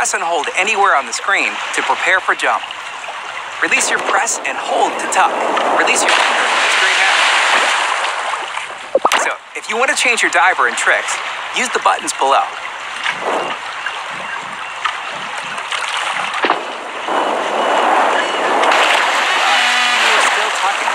Press and hold anywhere on the screen to prepare for jump. Release your press and hold to tuck. Release your finger to straighten out. So, if you want to change your diver and tricks, use the buttons below. You are still tucking.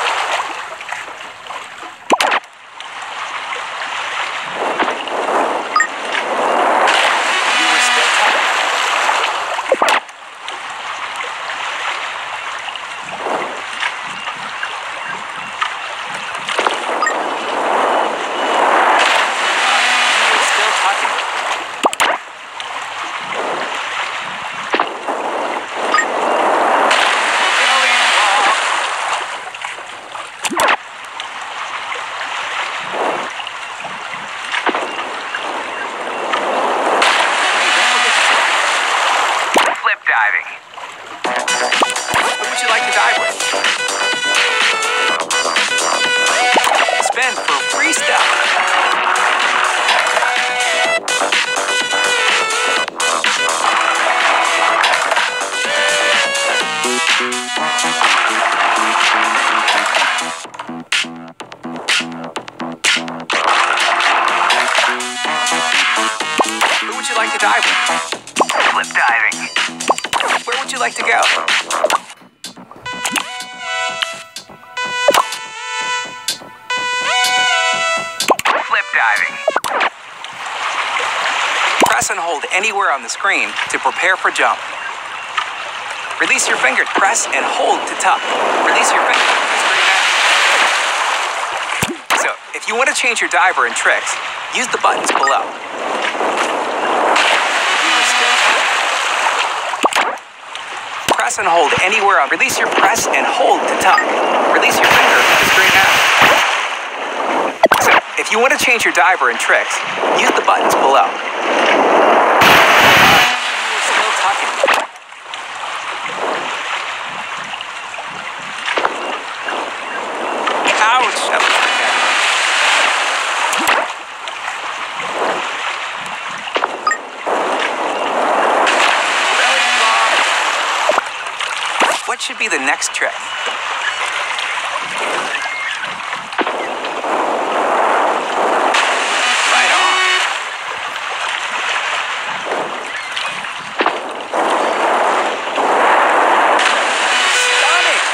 Diving. What would you like to dive with? Spin for free stuff. Who would you like to dive with? Flip diving. Where would you like to go? Flip diving. Press and hold anywhere on the screen to prepare for jump. Release your finger. Press and hold to tuck. Release your finger. So, if you want to change your diver and tricks, use the buttons below. Press and hold anywhere on. Release your press and hold to tuck. Release your finger to straighten out. So, if you want to change your diver and tricks, use the buttons below. You're still tucking. Ouch! That was what should be the next trick? Right on. Stunning.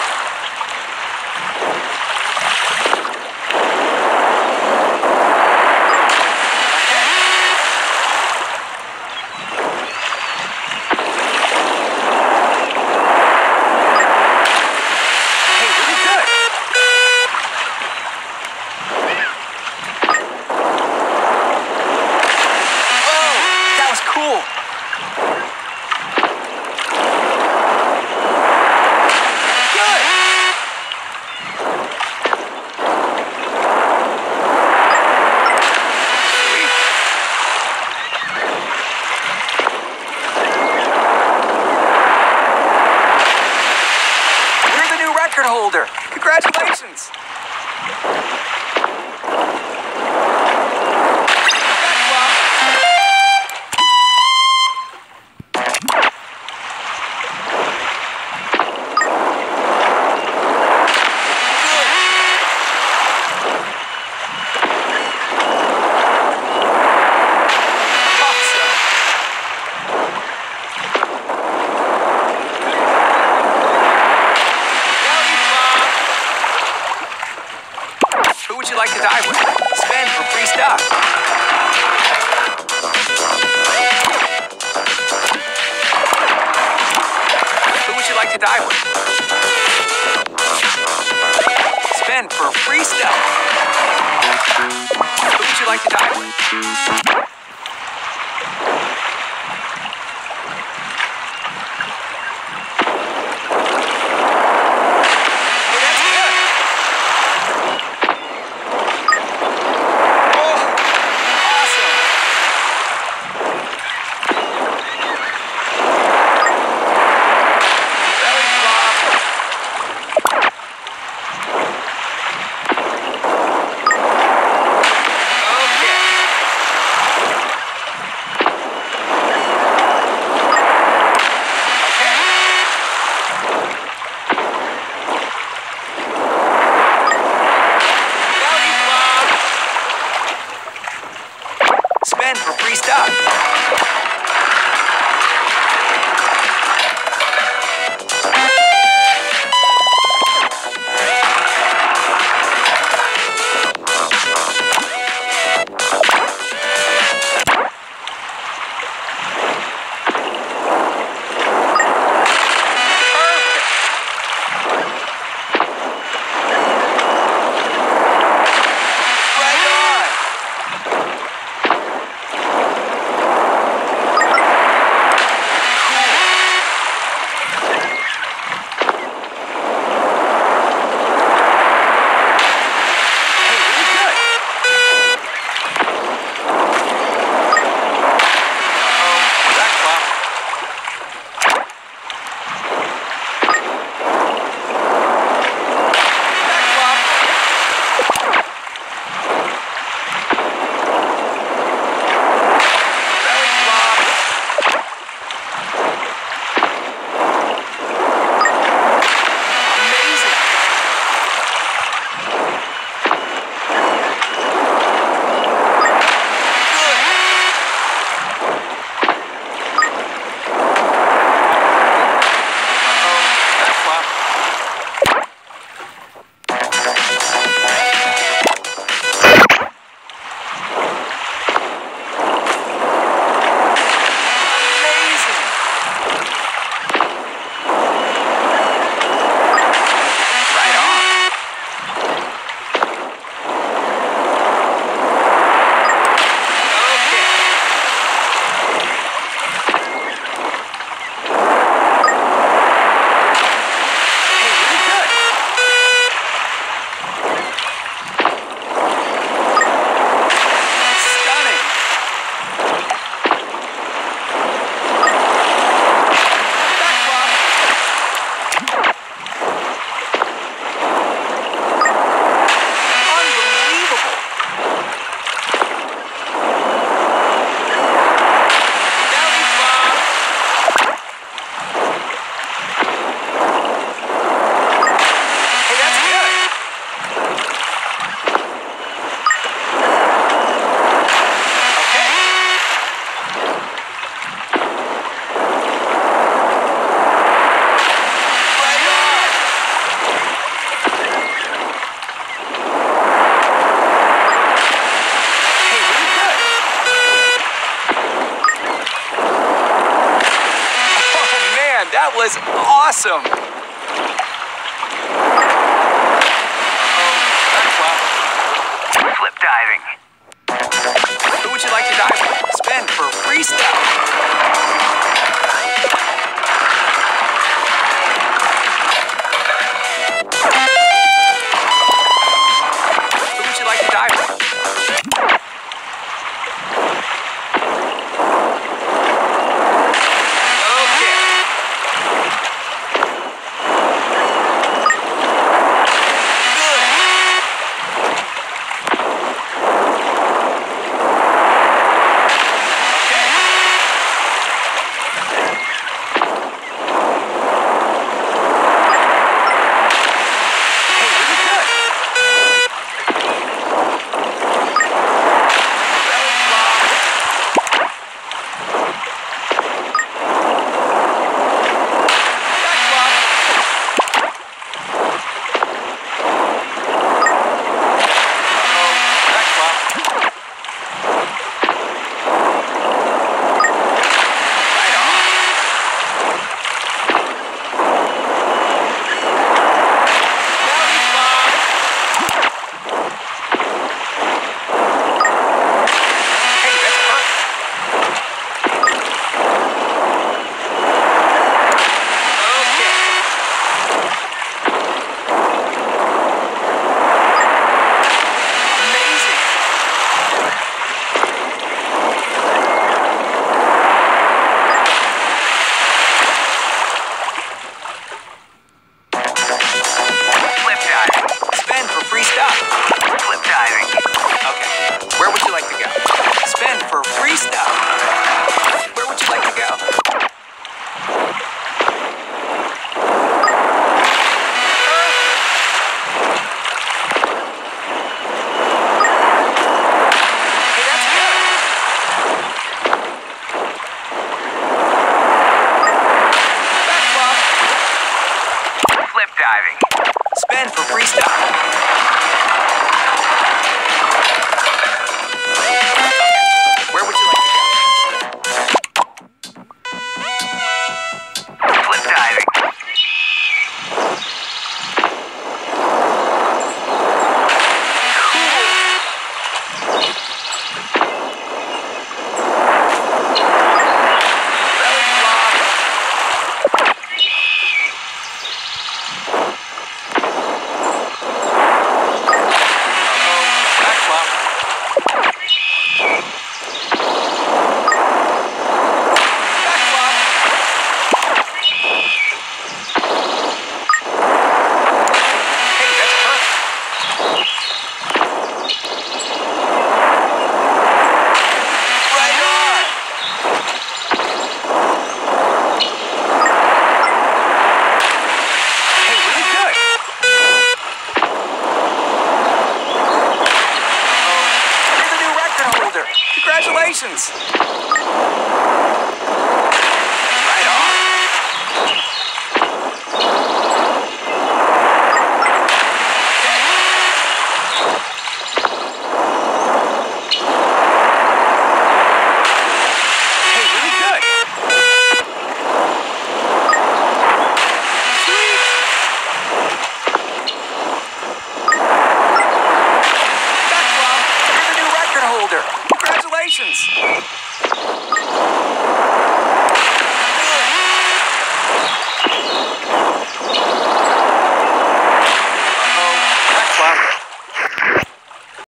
Holder. Congratulations. Who would you like to dive with? Spin for free stuff. Who would you like to dive with? Spin for free stuff. Who would you like to dive with? greased up. That was awesome!